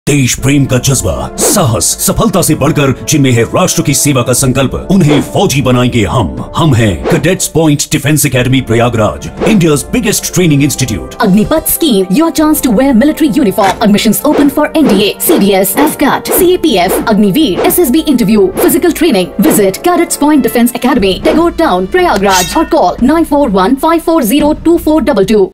देश प्रेम का जज्बा, साहस, सफलता से बढ़कर जिनमें है राष्ट्र की सेवा का संकल्प, उन्हें फौजी बनाएंगे हम हैं cadets point defence academy Prayagraj, India's biggest training institute. Agnipath scheme, your chance to wear military uniform. Admissions open for NDA, CDS, AFCAT, CAPF, Agniveer, SSB interview, physical training. Visit Cadets Point Defense Academy, Tagore Town, Prayagraj, or call 941 540 2422.